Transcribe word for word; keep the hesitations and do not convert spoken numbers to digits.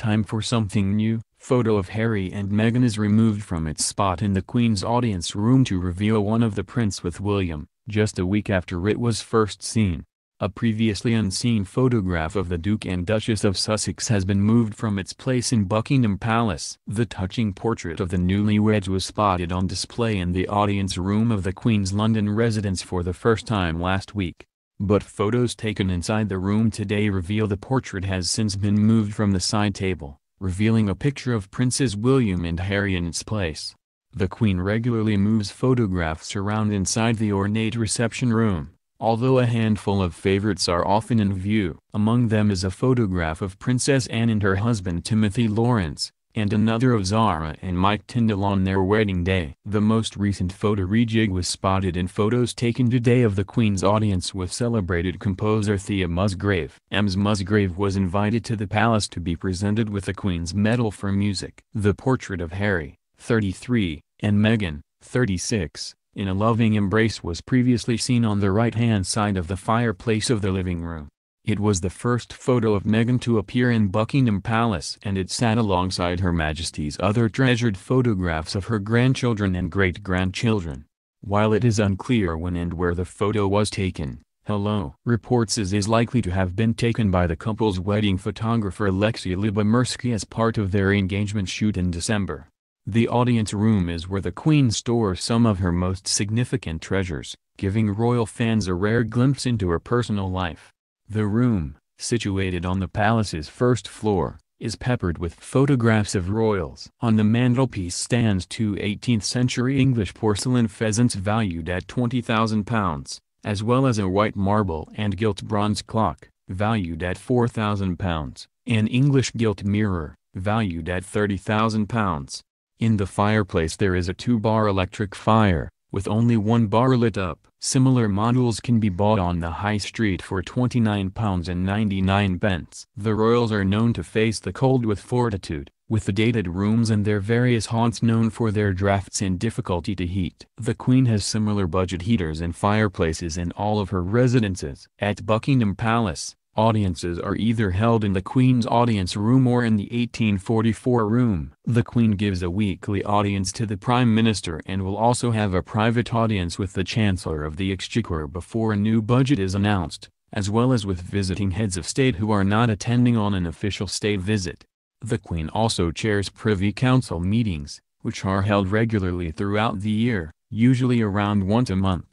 time for something new. Photo of Harry and Meghan is removed from its spot in the Queen's audience room to reveal one of the Prince with William, just a week after it was first seen. A previously unseen photograph of the Duke and Duchess of Sussex has been moved from its place in Buckingham Palace. The touching portrait of the newlyweds was spotted on display in the audience room of the Queen's London residence for the first time last week. But photos taken inside the room today reveal the portrait has since been moved from the side table, revealing a picture of Princes William and Harry in its place. The Queen regularly moves photographs around inside the ornate reception room, although a handful of favorites are often in view. Among them is a photograph of Princess Anne and her husband Timothy Lawrence, and another of Zara and Mike Tyndall on their wedding day. The most recent photo rejig was spotted in photos taken today of the Queen's audience with celebrated composer Thea Musgrave. Ms Musgrave was invited to the palace to be presented with the Queen's Medal for Music. The portrait of Harry, thirty-three, and Meghan, thirty-six, in a loving embrace was previously seen on the right-hand side of the fireplace of the living room. It was the first photo of Meghan to appear in Buckingham Palace, and it sat alongside Her Majesty's other treasured photographs of her grandchildren and great-grandchildren. While it is unclear when and where the photo was taken, Hello reports it is likely to have been taken by the couple's wedding photographer Alexei Lyubomirsky as part of their engagement shoot in December. The audience room is where the Queen stores some of her most significant treasures, giving royal fans a rare glimpse into her personal life. The room, situated on the palace's first floor, is peppered with photographs of royals. On the mantelpiece stands two eighteenth century English porcelain pheasants valued at twenty thousand pounds, as well as a white marble and gilt bronze clock, valued at four thousand pounds, an English gilt mirror, valued at thirty thousand pounds. In the fireplace there is a two-bar electric fire, with only one bar lit up. Similar models can be bought on the high street for twenty-nine pounds ninety-nine. The royals are known to face the cold with fortitude, with the dated rooms and their various haunts known for their drafts and difficulty to heat. The Queen has similar budget heaters and fireplaces in all of her residences. At Buckingham Palace, audiences are either held in the Queen's audience room or in the eighteen forty-four room. The Queen gives a weekly audience to the Prime Minister and will also have a private audience with the Chancellor of the Exchequer before a new budget is announced, as well as with visiting heads of state who are not attending on an official state visit. The Queen also chairs Privy Council meetings, which are held regularly throughout the year, usually around once a month.